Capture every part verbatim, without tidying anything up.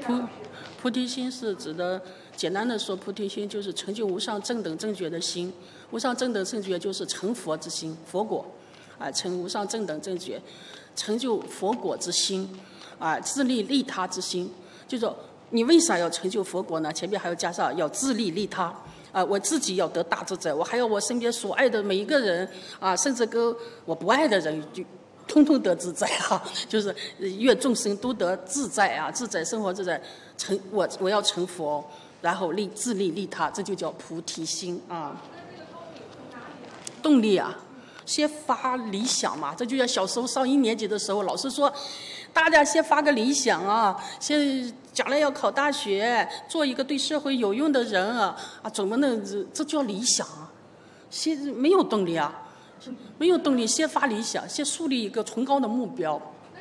菩菩提心是指的，简单的说，菩提心就是成就无上正等正觉的心。无上正等正觉就是成佛之心，佛果，啊，成无上正等正觉，成就佛果之心，啊，自利利他之心。就说你为啥要成就佛果呢？前面还要加上要自利利他。啊，我自己要得大自在，我还要我身边所爱的每一个人啊，甚至跟我不爱的人就通通得自在啊，就是愿众生都得自在啊，自在生活自在，成我我要成佛，然后利自利利他，这就叫菩提心啊。动力啊，先发理想嘛，这就像小时候上一年级的时候，老师说，大家先发个理想啊，先将来要考大学，做一个对社会有用的人啊，啊，怎么能这这叫理想啊？先没有动力啊，没有动力，先发理想，先树立一个崇高的目标。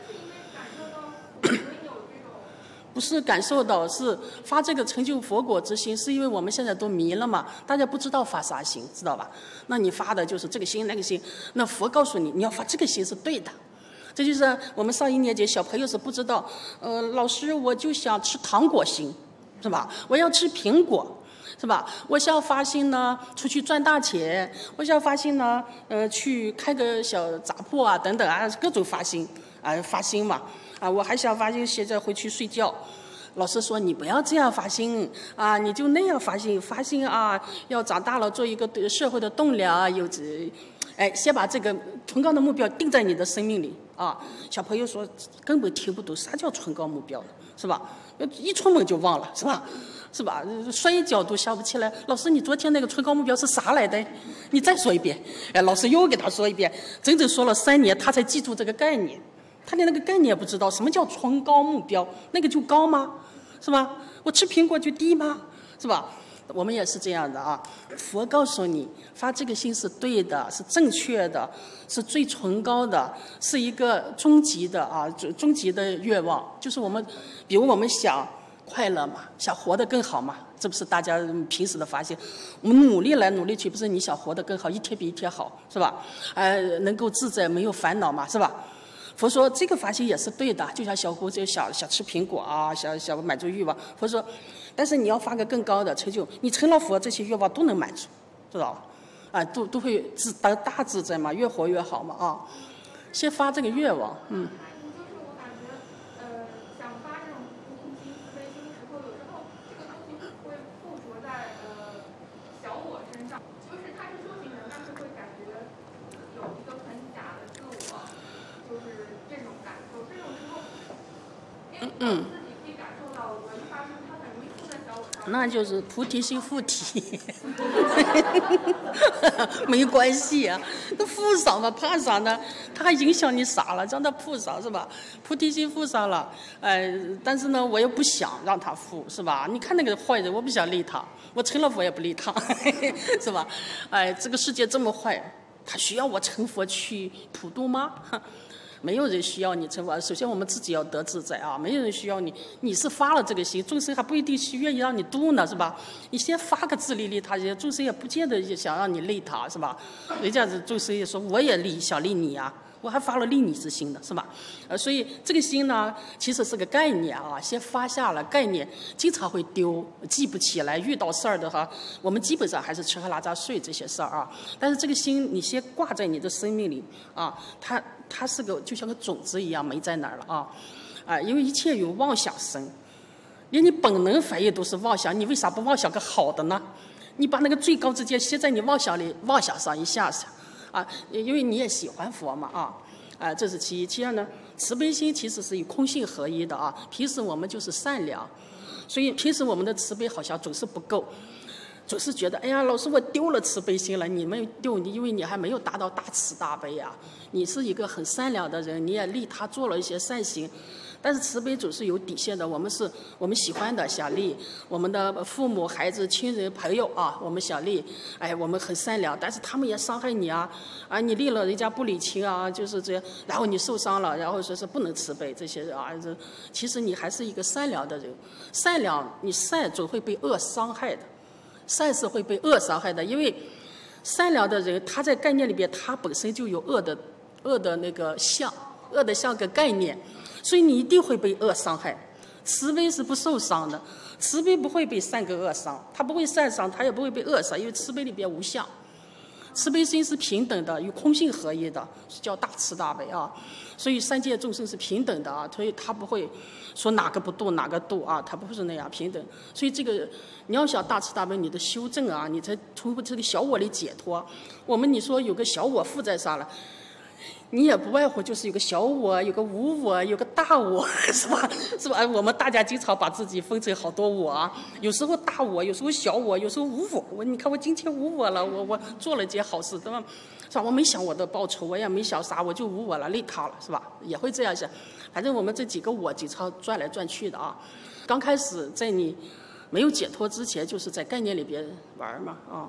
不是感受到，是发这个成就佛果之心，是因为我们现在都迷了嘛，大家不知道发啥心，知道吧？那你发的就是这个心那个心，那佛告诉你，你要发这个心是对的。这就是我们上一年级小朋友是不知道，呃，老师我就想吃糖果心，是吧？我要吃苹果，是吧？我想发心呢，出去赚大钱，我想发心呢，呃，去开个小杂铺啊，等等啊，各种发心啊，发心嘛。啊，我还想发心，现在回去睡觉。老师说你不要这样发心啊，你就那样发心，发心啊，要长大了做一个对社会的栋梁，有这，哎，先把这个崇高的目标定在你的生命里啊。小朋友说根本听不懂啥叫崇高目标，是吧？一出门就忘了，是吧？是吧？摔一跤都想不起来。老师，你昨天那个崇高目标是啥来的？你再说一遍。哎，老师又给他说一遍，整整说了三年，他才记住这个概念。他连那个概念也不知道，什么叫崇高目标？那个就高吗？是吧？我吃苹果就低吗？是吧？我们也是这样的啊。佛告诉你，发这个心是对的，是正确的，是最崇高的，是一个终极的啊，终极的愿望。就是我们，比如我们想快乐嘛，想活得更好嘛，这不是大家平时的发现。我们努力来努力去，不是你想活得更好，一天比一天好，是吧？呃，能够自在，没有烦恼嘛，是吧？佛说这个发心也是对的，就像小胡子想想吃苹果啊，想想满足欲望。佛说，但是你要发个更高的成就，你成了佛，这些愿望都能满足，知道吧？啊，都都会自得大自在嘛，越活越好嘛啊！先发这个愿望，嗯。嗯嗯，那就是菩提心附体，没关系啊，那附上嘛，怕啥呢？它还影响你啥了？让它附上是吧？菩提心附上了，呃，但是呢，我又不想让它附，是吧？你看那个坏人，我不想利他，我成了佛也不利他，是吧？哎，这个世界这么坏，他需要我成佛去普度吗？没有人需要你成佛，首先我们自己要得自在啊！没有人需要你，你是发了这个心，众生还不一定是愿意让你度呢，是吧？你先发个自利利他，人家众生也不见得想让你利他，是吧？人家众生也说我也利，想利你啊，我还发了利你之心的，是吧？呃，所以这个心呢，其实是个概念啊，先发下了概念，经常会丢，记不起来，遇到事儿的哈，我们基本上还是吃喝拉撒睡这些事儿啊。但是这个心，你先挂在你的生命里啊，它。它是个就像个种子一样没在哪儿了啊，啊，因为一切有妄想生，连你本能反应都是妄想，你为啥不妄想个好的呢？你把那个最高之见先在你妄想里妄想上一下下，啊，因为你也喜欢佛嘛啊，啊，这是其一。其二呢，慈悲心其实是与空性合一的啊。平时我们就是善良，所以平时我们的慈悲好像总是不够。总是觉得，哎呀，老师我丢了慈悲心了。你没丢，你因为你还没有达到大慈大悲啊。你是一个很善良的人，你也利他做了一些善行，但是慈悲总是有底线的。我们是我们喜欢的，想利我们的父母、孩子、亲人、朋友啊，我们想利，哎，我们很善良，但是他们也伤害你啊，啊，你利了人家不领情啊，就是这样，然后你受伤了，然后说是不能慈悲这些啊，这其实你还是一个善良的人，善良你善总会被恶伤害的。善是会被恶伤害的，因为善良的人他在概念里边他本身就有恶的恶的那个相，恶的相个概念，所以你一定会被恶伤害。 慈悲是不受伤的，慈悲不会被善跟恶伤，它不会善伤，它也不会被恶伤，因为慈悲里边无相。慈悲心是平等的，与空性合一的，是叫大慈大悲啊。所以三界众生是平等的啊，所以他不会说哪个不度哪个度啊，他不是那样平等。所以这个你要想大慈大悲，你的修正啊，你才从这个小我里解脱。我们你说有个小我附在上了，你也不外乎就是有个小我，有个无我，有个大我，是吧？是吧？我们大家经常把自己分成好多我啊，有时候大我，有时候小我，有时候无我。我你看我今天无我了，我我做了件好事，对吧？是吧？我没想我的报酬，我也没想啥，我就无我了，利他了，是吧？也会这样想。反正我们这几个我经常转来转去的啊。刚开始在你没有解脱之前，就是在概念里边玩嘛啊。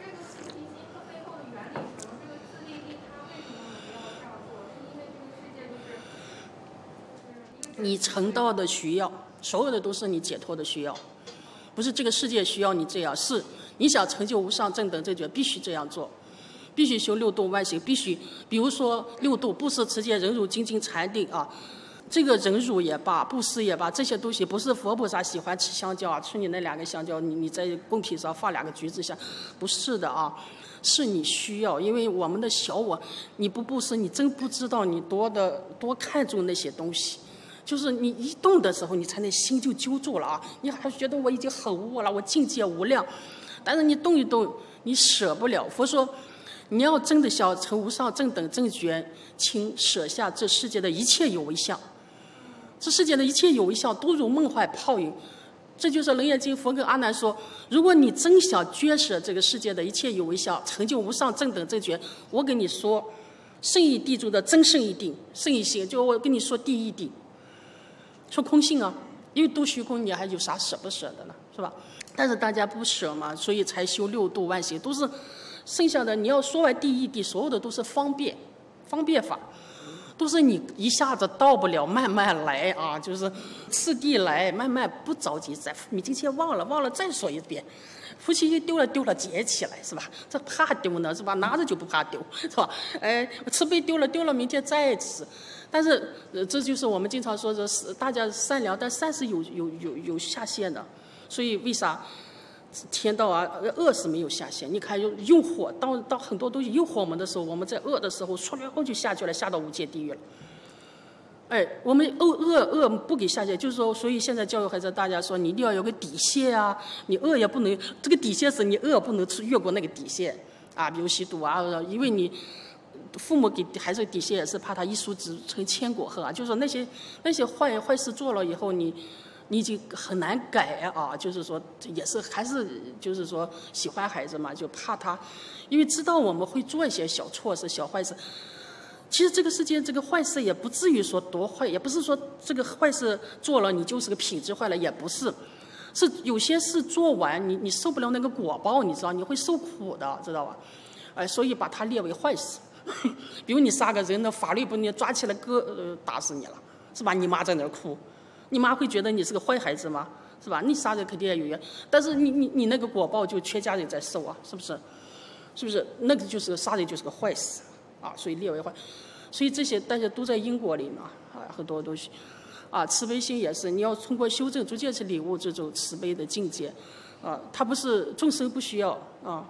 你成道的需要，所有的都是你解脱的需要，不是这个世界需要你这样，是你想成就无上正等正觉，必须这样做，必须修六度万行，必须，比如说六度，布施、持戒、忍辱、精进、禅定啊，这个忍辱也罢，布施也罢，这些东西不是佛菩萨喜欢吃香蕉啊，吃你那两个香蕉，你你在贡品上放两个橘子香，不是的啊，是你需要，因为我们的小我，你不布施，你真不知道你多的多看重那些东西。就是你一动的时候，你才能心就揪住了啊！你还觉得我已经很无我了，我境界无量，但是你动一动，你舍不了。佛说，你要真的想成无上正等正觉，请舍下这世界的一切有为相。这世界的一切有为相都如梦幻泡影。这就是《楞严经》佛跟阿难说：如果你真想捐舍这个世界的一切有为相，成就无上正等正觉，我跟你说，圣义地中的真圣义定，圣义性，就我跟你说第一定。说空性啊，因为都虚空，你还有啥舍不舍的呢？是吧？但是大家不舍嘛，所以才修六度万行，都是剩下的。你要说完第一地，所有的都是方便，方便法，都是你一下子到不了，慢慢来啊，就是次第来，慢慢不着急。再你今天忘了，忘了再说一遍。夫妻丢了丢了捡起来，是吧？这怕丢呢，是吧？拿着就不怕丢，是吧？哎，慈悲丢了丢了，明天再吃。但是，呃，这就是我们经常说的，是大家善良，但善是有有有有下限的。所以为啥天道啊，恶是没有下限？你看诱诱惑，当当很多东西诱惑我们的时候，我们在恶的时候，唰然后就下去了，下到无间地狱了。哎，我们恶恶恶不给下限，就是说，所以现在教育孩子，大家说你一定要有个底线啊，你恶也不能，这个底线是你恶不能越过那个底线啊，比如吸毒啊，因为你。父母给孩子底线也是怕他一书直成千古恨啊，就是说那些那些坏坏事做了以后，你你已经很难改啊，就是说也是还是就是说喜欢孩子嘛，就怕他，因为知道我们会做一些小错事、小坏事。其实这个世界这个坏事也不至于说多坏，也不是说这个坏事做了你就是个品质坏了，也不是，是有些事做完你你受不了那个果报，你知道你会受苦的，知道吧？哎，所以把它列为坏事。比如你杀个人，那法律不你抓起来割呃打死你了，是吧？你妈在那儿哭，你妈会觉得你是个坏孩子吗？是吧？你杀人肯定也有冤，但是你你你那个果报就全家人在受啊，是不是？是不是？那个就是杀人就是个坏事啊，所以列为坏。所以这些大家都在因果里呢啊，很多东西啊，慈悲心也是，你要通过修正，逐渐去领悟这种慈悲的境界啊，它不是众生不需要啊。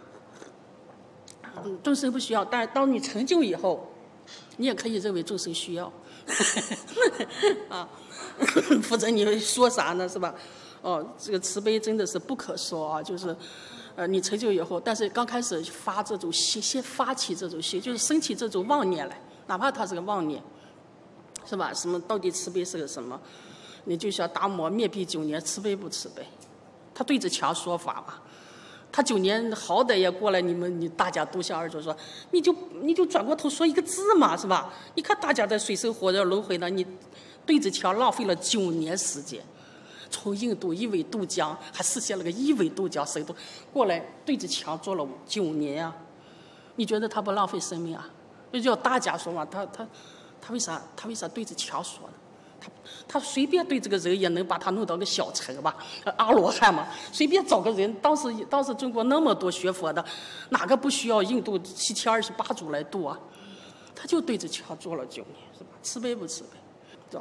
众生不需要，但是当你成就以后，你也可以认为众生需要，啊，否则你说啥呢？是吧？哦，这个慈悲真的是不可说啊，就是，呃，你成就以后，但是刚开始发这种心，先发起这种心，就是升起这种妄念来，哪怕它是个妄念，是吧？什么到底慈悲是个什么？你就像达摩灭壁九年，慈悲不慈悲？他对着墙说法嘛。他九年好歹也过来，你们你大家都向二祖说，你就你就转过头说一个字嘛，是吧？你看大家在水深火热轮回呢，你对着墙浪费了九年时间，从印度一苇渡江，还实现了个一苇渡江深度，过来对着墙做了九年啊！你觉得他不浪费生命啊？就叫大家说嘛，他他他为啥他为啥对着墙说呢？他他随便对这个人也能把他弄到个小乘吧，阿罗汉嘛，随便找个人。当时当时中国那么多学佛的，哪个不需要印度七千二十八祖来度啊？他就对着墙做了九年，是吧？慈悲不慈悲，是吧？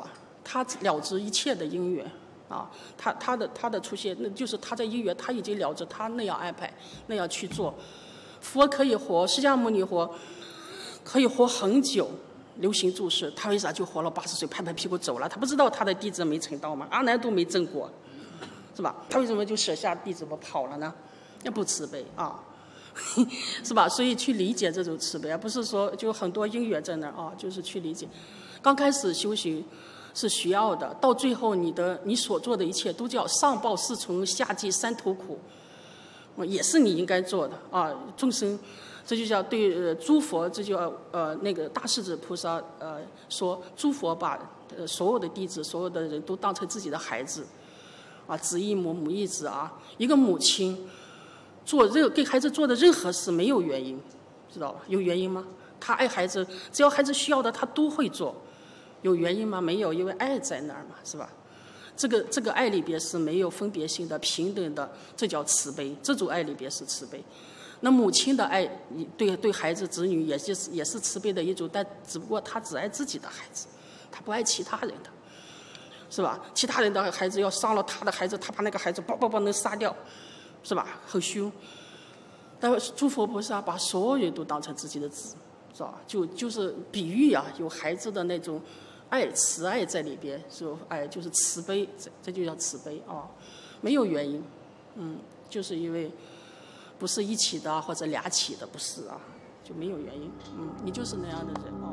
他了知一切的因缘啊，他他的他的出现，那就是他在因缘，他已经了知他那样安排，那样去做。佛可以活，释迦牟尼活可以活很久，流行住世，他为啥就活了八十岁，拍拍屁股走了？他不知道他的弟子没成道吗？阿难都没证果，是吧？他为什么就舍下弟子不跑了呢？那不慈悲啊，是吧？所以去理解这种慈悲，而不是说就很多因缘在那儿啊，就是去理解。刚开始修行是需要的，到最后你的你所做的一切都叫上报四重，下济三途苦，也是你应该做的啊。众生，这就叫对、呃、诸佛，这就呃那个大势至菩萨呃说，诸佛把呃所有的弟子、所有的人都当成自己的孩子，啊，子亦母，母亦子啊。一个母亲做任给孩子做的任何事没有原因，知道吧？有原因吗？他爱孩子，只要孩子需要的，他都会做。有原因吗？没有，因为爱在那儿嘛，是吧？这个这个爱里边是没有分别性的、平等的，这叫慈悲。这种爱里边是慈悲。那母亲的爱，对对孩子、子女也是也是慈悲的一种，但只不过她只爱自己的孩子，她不爱其他人的，是吧？其他人的孩子要伤了他的孩子，他把那个孩子叭叭叭能杀掉，是吧？很凶。但是诸佛菩萨把所有人都当成自己的子，是吧？就就是比喻啊，有孩子的那种爱、慈爱在里边，是爱就是慈悲，这这就叫慈悲啊，没有原因，嗯，就是因为不是一起的或者俩起的，不是啊，就没有原因，嗯，你就是那样的人。